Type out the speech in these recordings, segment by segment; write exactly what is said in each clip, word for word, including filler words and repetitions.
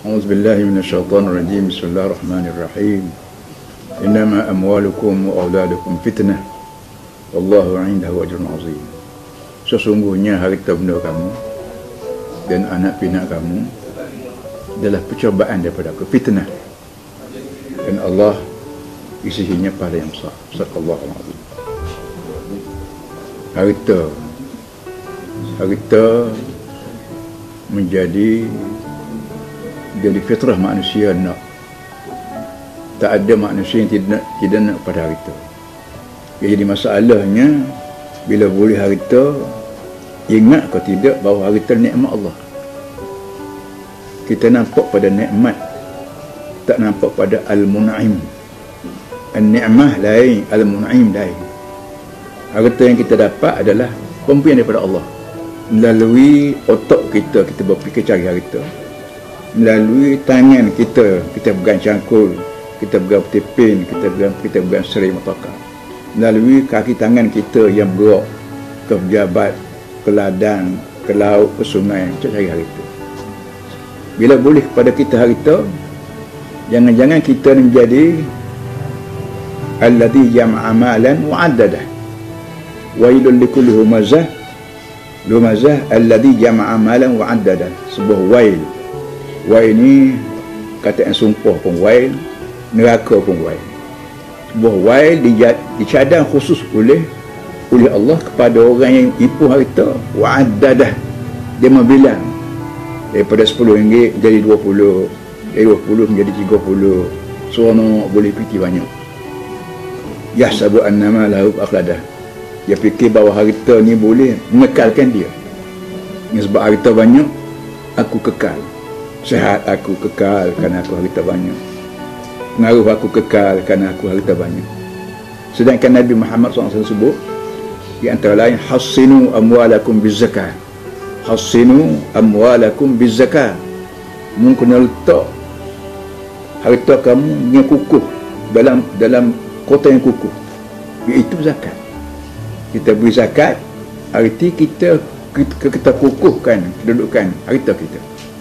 أعوذ بالله من الشيطان الرجيم. بسم الله الرحمن الرحيم. إنما أموالكم وأولادكم فتنة والله عنده أجر عظيم. Sesungguhnya harta benda kamu dan anak pinak kamu adalah percobaan daripada aku, fitnah, dan Allah isinya pahala yang besar. Sadaqallahu alazim. Harta harta menjadi dari fitrah manusia nak. Tak ada manusia yang tidak tidak nak pada harta. Jadi masalahnya bila boleh harta, ingat kau tidak bahawa harta nikmat Allah. Kita nampak pada nikmat, tak nampak pada al-mun'im. An-ni'mah lain, al-mun'im lain. Harta yang kita dapat adalah pemberian daripada Allah. Melalui otak kita, kita berfikir cari harta. Melalui tangan kita, kita pegang cangkul, kita pegang petipin, kita pegang kita pegang serai motoka. Melalui kaki tangan kita yang bergerak ke pejabat, ke ladang, ke laut, ke sungai, cari harta. Bila boleh kepada kita harta, jangan-jangan kita menjadi alladhi jam'a malan wa 'addadah. Wailul likulli humazah lumazah alladhi jama'a malan wa 'addadah. Sebuah wail. Wail ini kata yang sumpah pun wail, neraka pun wail. Sebuah wail dicadang khusus oleh oleh Allah kepada orang yang ipu harta. Wa 'addadah, dia membilang daripada sepuluh ringgit jadi dua puluh, dari dua puluh menjadi tiga puluh. Seronok, boleh pergi banyak. Yahsabu annama lahu akhladah. Dia fikir bahawa harta ni boleh mengekalkan dia. Sebab harta banyak, aku kekal. Sehat aku kekal kerana aku harta banyak. Pengaruh aku kekal kerana aku harta banyak. Sedangkan Nabi Muhammad sallallahu alaihi wasallam sebut di antara lain, hassinu amwalakum bizzakah. Hassinu amwalakum bizzakah. Mu kena letak harta kamu yang kukuh dalam dalam kota yang kukuh, iaitu zakat. Kita beri zakat, arti kita kita, kita kukuhkan kedudukan harta kita.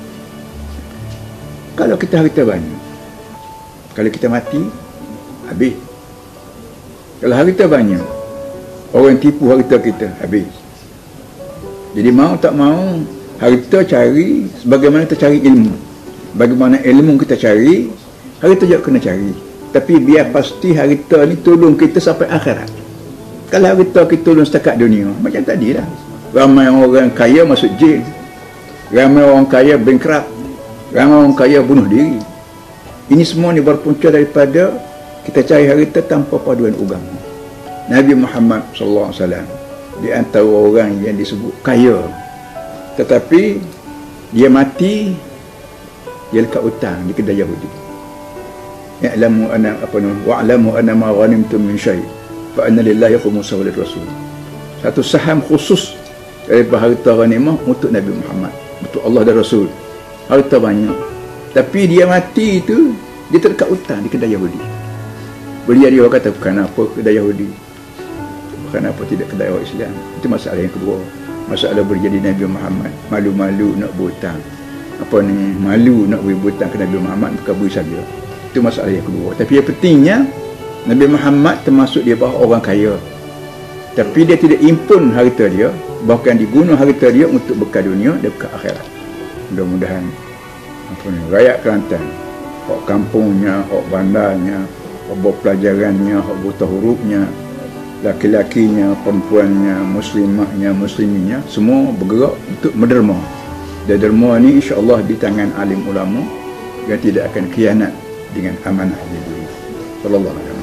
Kalau kita harta banyak, kalau kita mati, habis. Kalau harta banyak, orang tipu harta kita, habis. Jadi mau tak mau, harta cari sebagaimana kita cari ilmu. Bagaimana ilmu kita cari, harta juga kena cari. Tapi biar pasti harta ni tolong kita sampai akhirat. Kalau harta kita tolong setakat dunia, macam tadi lah. Ramai orang kaya masuk jail. Ramai orang kaya bankrupt. Ramai orang kaya bunuh diri. Ini semua ni berpunca daripada kita cari harta tanpa paduan agama. Nabi Muhammad sallallahu alaihi wasallam di antara orang yang disebut kaya, tetapi dia mati, dia lekat hutang di kedai Yahudi. Ya'lamu anna apa nama wa'lamu anna ma ghanimtum min syai' fa anna lillahi khumsahu wa lirrasul. Satu saham khusus daripada harta ghanimah untuk Nabi Muhammad, untuk Allah dan Rasul. Harta banyak, tapi dia mati itu dia terdekat hutang di kedai Yahudi. Belia dia kata, kenapa kedai Yahudi, kenapa tidak kedai orang Islam? Itu masalah yang kedua. Masalah berjadi Nabi Muhammad malu-malu nak berhutang, apa ni, malu nak beri hutang ke Nabi Muhammad, bukan beri saja. Itu masalah yang kedua. Tapi yang pentingnya, Nabi Muhammad termasuk dia bahawa orang kaya, tapi dia tidak impun harta dia, bahkan diguna harta dia untuk bekal dunia dan bekal akhirat. Mudah-mudahan apa ni, rakyat Kelantan, hak kampungnya, hak bandarnya, hak pelajarannya, hak buta hurufnya, laki-lakinya, perempuannya, muslimahnya, musliminya, semua bergerak untuk menderma. Dan derma ni insya-Allah di tangan alim ulama yang tidak akan khianat dengan amanah yang diberi. Sallallahu alaihi wasallam.